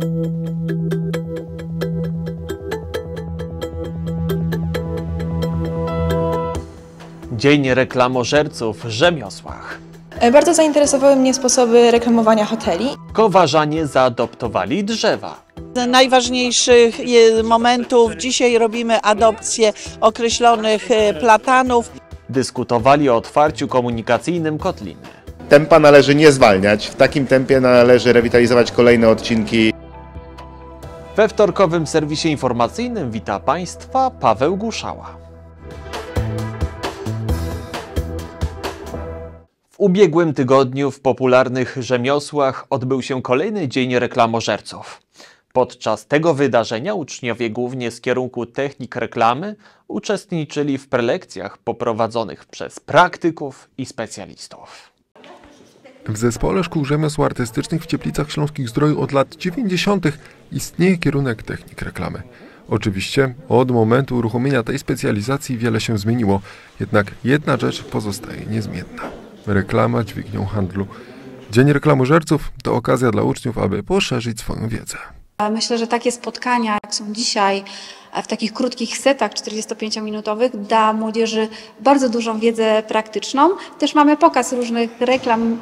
Dzień reklamożerców w rzemiosłach. Bardzo zainteresowały mnie sposoby reklamowania hoteli. Kowarzanie zaadoptowali drzewa. Z najważniejszych momentów dzisiaj robimy adopcję określonych platanów. Dyskutowali o otwarciu komunikacyjnym kotliny. Tempa należy nie zwalniać, w takim tempie należy rewitalizować kolejne odcinki. We wtorkowym serwisie informacyjnym wita Państwa Paweł Guszała. W ubiegłym tygodniu w popularnych rzemiosłach odbył się kolejny dzień reklamożerców. Podczas tego wydarzenia uczniowie głównie z kierunku technik reklamy uczestniczyli w prelekcjach poprowadzonych przez praktyków i specjalistów. W Zespole Szkół Rzemiosł Artystycznych w Cieplicach Śląskich-Zdroju od lat 90. istnieje kierunek technik reklamy. Oczywiście od momentu uruchomienia tej specjalizacji wiele się zmieniło, jednak jedna rzecz pozostaje niezmienna. Reklama dźwignią handlu. Dzień reklamożerców to okazja dla uczniów, aby poszerzyć swoją wiedzę. Myślę, że takie spotkania, jak są dzisiaj, w takich krótkich setach 45-minutowych, da młodzieży bardzo dużą wiedzę praktyczną. Też mamy pokaz różnych reklam,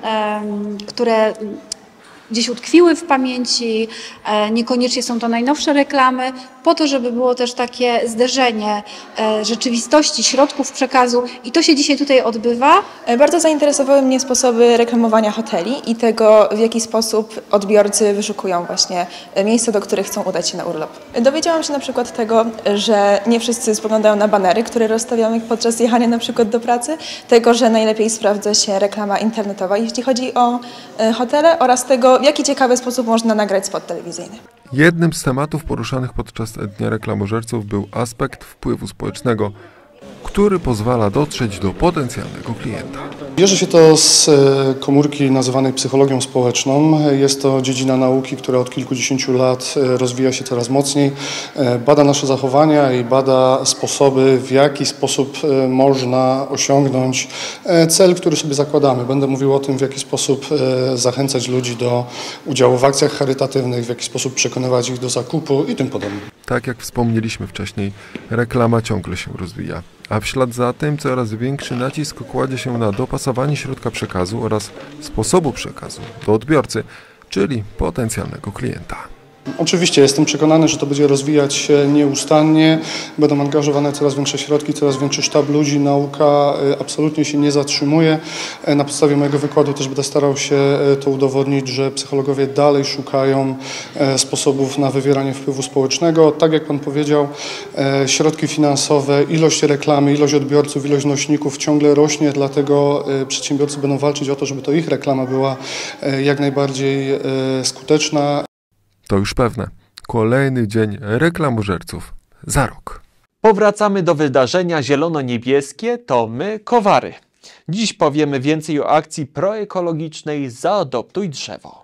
które gdzieś utkwiły w pamięci, niekoniecznie są to najnowsze reklamy, po to, żeby było też takie zderzenie rzeczywistości, środków przekazu i to się dzisiaj tutaj odbywa. Bardzo zainteresowały mnie sposoby reklamowania hoteli i tego, w jaki sposób odbiorcy wyszukują właśnie miejsca, do których chcą udać się na urlop. Dowiedziałam się na przykład tego, że nie wszyscy spoglądają na banery, które rozstawiamy podczas jechania na przykład do pracy, tego, że najlepiej sprawdza się reklama internetowa, jeśli chodzi o hotele oraz tego, w jaki ciekawy sposób można nagrać spot telewizyjny. Jednym z tematów poruszanych podczas Dnia Reklamożerców był aspekt wpływu społecznego, który pozwala dotrzeć do potencjalnego klienta. Bierze się to z komórki nazywanej psychologią społeczną. Jest to dziedzina nauki, która od kilkudziesięciu lat rozwija się coraz mocniej. Bada nasze zachowania i bada sposoby, w jaki sposób można osiągnąć cel, który sobie zakładamy. Będę mówił o tym, w jaki sposób zachęcać ludzi do udziału w akcjach charytatywnych, w jaki sposób przekonywać ich do zakupu i tym podobne. Tak jak wspomnieliśmy wcześniej, reklama ciągle się rozwija, a w ślad za tym coraz większy nacisk kładzie się na dopasowanie środka przekazu oraz sposobu przekazu do odbiorcy, czyli potencjalnego klienta. Oczywiście jestem przekonany, że to będzie rozwijać się nieustannie, będą angażowane coraz większe środki, coraz większy sztab ludzi, nauka absolutnie się nie zatrzymuje. Na podstawie mojego wykładu też będę starał się to udowodnić, że psychologowie dalej szukają sposobów na wywieranie wpływu społecznego. Tak jak Pan powiedział, środki finansowe, ilość reklamy, ilość odbiorców, ilość nośników ciągle rośnie, dlatego przedsiębiorcy będą walczyć o to, żeby to ich reklama była jak najbardziej skuteczna. To już pewne. Kolejny dzień reklamożerców za rok. Powracamy do wydarzenia Zielono-Niebieskie to my, Kowary. Dziś powiemy więcej o akcji proekologicznej Zaadoptuj drzewo.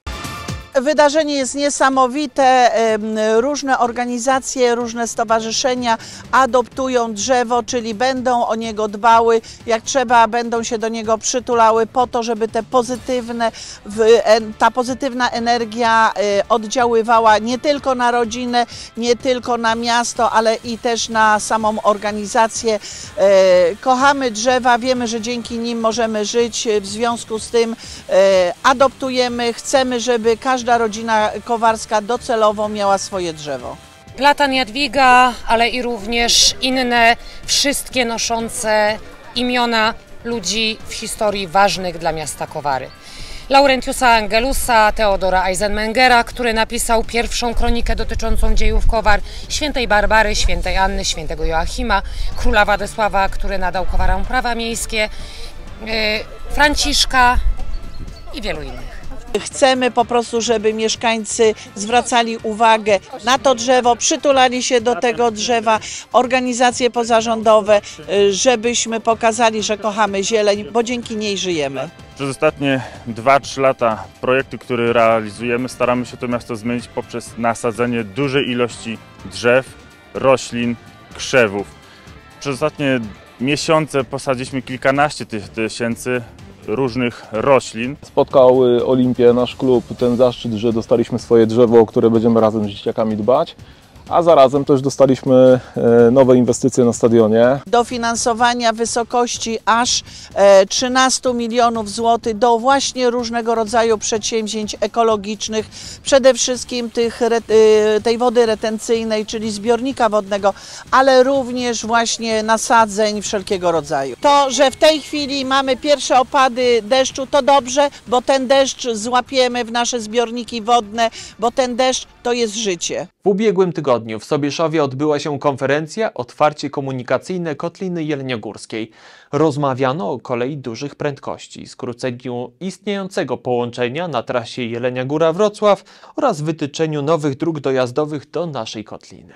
Wydarzenie jest niesamowite, różne organizacje, różne stowarzyszenia adoptują drzewo, czyli będą o niego dbały, jak trzeba będą się do niego przytulały po to, żeby ta pozytywna energia oddziaływała nie tylko na rodzinę, nie tylko na miasto, ale i też na samą organizację. Kochamy drzewa, wiemy, że dzięki nim możemy żyć, w związku z tym adoptujemy, chcemy, żeby każda rodzina kowarska docelowo miała swoje drzewo. Platan Jadwiga, ale i również inne, wszystkie noszące imiona ludzi w historii ważnych dla miasta Kowary. Laurentiusa Angelusa, Teodora Eisenmengera, który napisał pierwszą kronikę dotyczącą dziejów Kowar, świętej Barbary, świętej Anny, świętego Joachima, króla Władysława, który nadał Kowarom prawa miejskie, Franciszka i wielu innych. Chcemy po prostu, żeby mieszkańcy zwracali uwagę na to drzewo, przytulali się do tego drzewa, organizacje pozarządowe, żebyśmy pokazali, że kochamy zieleń, bo dzięki niej żyjemy. Przez ostatnie 2-3 lata projekty, które realizujemy, staramy się to miasto zmienić poprzez nasadzenie dużej ilości drzew, roślin, krzewów. Przez ostatnie miesiące posadziliśmy kilkanaście tysięcy różnych roślin. Spotkał Olimpię, nasz klub, ten zaszczyt, że dostaliśmy swoje drzewo, o które będziemy razem z dzieciakami dbać. A zarazem też dostaliśmy nowe inwestycje na stadionie. Dofinansowania w wysokości aż 13 milionów złotych do właśnie różnego rodzaju przedsięwzięć ekologicznych, przede wszystkim tej wody retencyjnej, czyli zbiornika wodnego, ale również właśnie nasadzeń wszelkiego rodzaju. To, że w tej chwili mamy pierwsze opady deszczu, to dobrze, bo ten deszcz złapiemy w nasze zbiorniki wodne, bo ten deszcz to jest życie. W ubiegłym tygodniu w Sobieszowie odbyła się konferencja Otwarcie komunikacyjne Kotliny Jeleniogórskiej. Rozmawiano o kolei dużych prędkości, skróceniu istniejącego połączenia na trasie Jelenia Góra-Wrocław oraz wytyczeniu nowych dróg dojazdowych do naszej kotliny.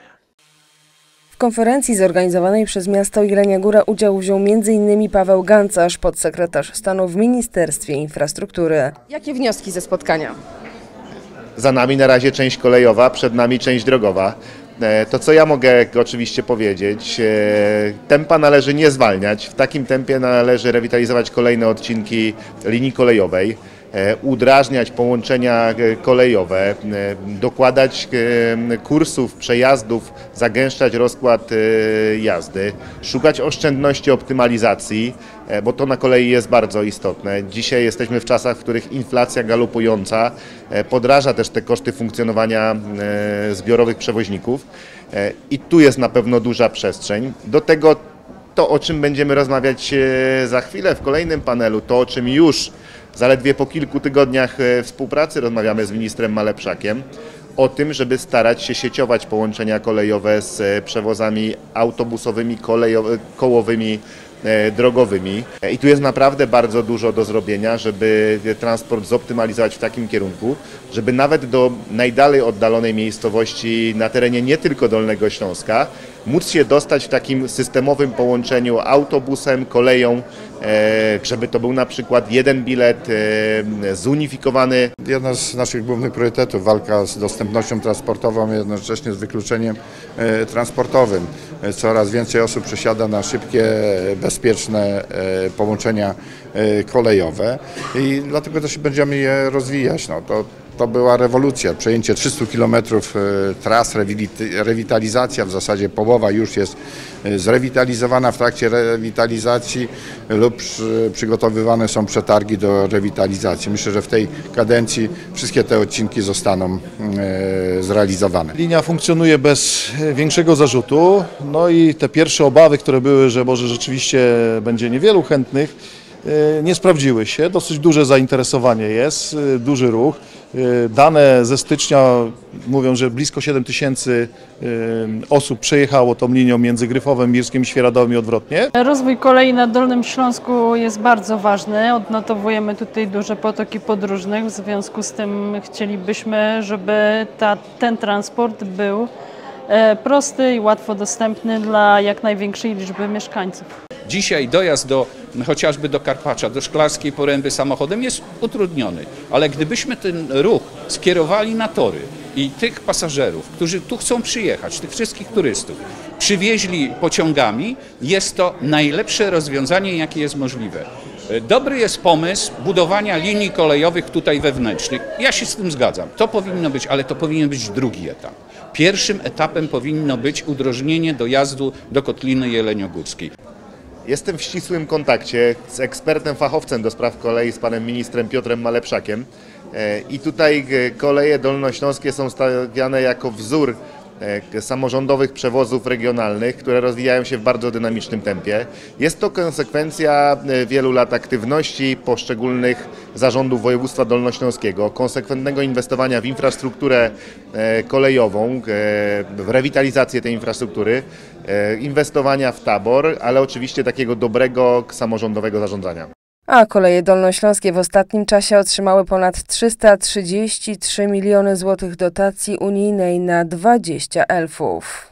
W konferencji zorganizowanej przez miasto Jelenia Góra udział wziął m.in. Paweł Gancarz, podsekretarz stanu w Ministerstwie Infrastruktury. Jakie wnioski ze spotkania? Za nami na razie część kolejowa, przed nami część drogowa. To, co ja mogę oczywiście powiedzieć, tempa należy nie zwalniać. W takim tempie należy rewitalizować kolejne odcinki linii kolejowej, udrażniać połączenia kolejowe, dokładać kursów, przejazdów, zagęszczać rozkład jazdy, szukać oszczędności, optymalizacji, bo to na kolei jest bardzo istotne. Dzisiaj jesteśmy w czasach, w których inflacja galopująca podraża też te koszty funkcjonowania zbiorowych przewoźników i tu jest na pewno duża przestrzeń. Do tego to, o czym będziemy rozmawiać za chwilę w kolejnym panelu, to o czym już zaledwie po kilku tygodniach współpracy rozmawiamy z ministrem Malepszakiem, o tym, żeby starać się sieciować połączenia kolejowe z przewozami autobusowymi, kołowymi, drogowymi. I tu jest naprawdę bardzo dużo do zrobienia, żeby transport zoptymalizować w takim kierunku, żeby nawet do najdalej oddalonej miejscowości na terenie nie tylko Dolnego Śląska móc się dostać w takim systemowym połączeniu autobusem, koleją, żeby to był na przykład jeden bilet zunifikowany. Jedna z naszych głównych priorytetów, walka z dostępnością transportową, jednocześnie z wykluczeniem transportowym. Coraz więcej osób przesiada na szybkie, bezpieczne połączenia kolejowe i dlatego też będziemy je rozwijać. To była rewolucja, przejęcie 300 km tras, rewitalizacja, w zasadzie połowa już jest zrewitalizowana, w trakcie rewitalizacji lub przygotowywane są przetargi do rewitalizacji. Myślę, że w tej kadencji wszystkie te odcinki zostaną zrealizowane. Linia funkcjonuje bez większego zarzutu, no i te pierwsze obawy, które były, że może rzeczywiście będzie niewielu chętnych, nie sprawdziły się. Dosyć duże zainteresowanie jest, duży ruch. Dane ze stycznia mówią, że blisko 7 000 osób przejechało tą linią między Gryfowem, Mirskiem i Świeradowem i odwrotnie. Rozwój kolei na Dolnym Śląsku jest bardzo ważny. Odnotowujemy tutaj duże potoki podróżnych. W związku z tym chcielibyśmy, żeby ten transport był prosty i łatwo dostępny dla jak największej liczby mieszkańców. Dzisiaj dojazd chociażby do Karpacza, do Szklarskiej Poręby samochodem jest utrudniony, ale gdybyśmy ten ruch skierowali na tory i tych pasażerów, którzy tu chcą przyjechać, tych wszystkich turystów, przywieźli pociągami, jest to najlepsze rozwiązanie, jakie jest możliwe. Dobry jest pomysł budowania linii kolejowych tutaj wewnętrznych. Ja się z tym zgadzam. To powinno być, ale to powinien być drugi etap. Pierwszym etapem powinno być udrożnienie dojazdu do Kotliny Jeleniogórskiej. Jestem w ścisłym kontakcie z ekspertem, fachowcem do spraw kolei, z panem ministrem Piotrem Malepszakiem i tutaj koleje dolnośląskie są stawiane jako wzór samorządowych przewozów regionalnych, które rozwijają się w bardzo dynamicznym tempie. Jest to konsekwencja wielu lat aktywności poszczególnych zarządów województwa dolnośląskiego, konsekwentnego inwestowania w infrastrukturę kolejową, w rewitalizację tej infrastruktury, inwestowania w tabor, ale oczywiście takiego dobrego samorządowego zarządzania. A koleje dolnośląskie w ostatnim czasie otrzymały ponad 333 miliony złotych dotacji unijnej na 20 elfów.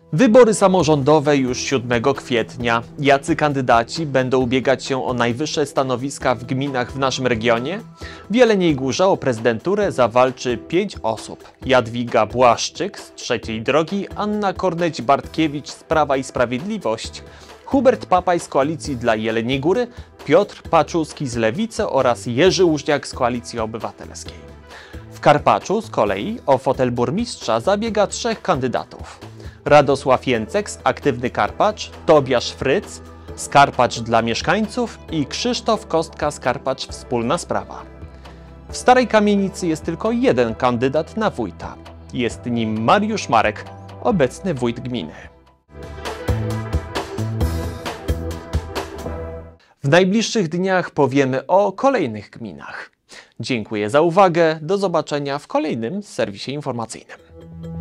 Wybory samorządowe już 7 kwietnia. Jacy kandydaci będą ubiegać się o najwyższe stanowiska w gminach w naszym regionie? W Jeleniej Górze o prezydenturę zawalczy 5 osób. Jadwiga Błaszczyk z Trzeciej Drogi, Anna Korneć-Bartkiewicz z Prawa i Sprawiedliwość, Hubert Papaj z Koalicji dla Jeleniej Góry, Piotr Paczuski z Lewicy oraz Jerzy Łużniak z Koalicji Obywatelskiej. W Karpaczu z kolei o fotel burmistrza zabiega 3 kandydatów. Radosław Jęcek z Aktywny Karpacz, Tobiasz Fryc z Karpacz dla mieszkańców i Krzysztof Kostka z Karpacz Wspólna Sprawa. W Starej Kamienicy jest tylko jeden kandydat na wójta. Jest nim Mariusz Marek, obecny wójt gminy. W najbliższych dniach powiemy o kolejnych gminach. Dziękuję za uwagę, do zobaczenia w kolejnym serwisie informacyjnym.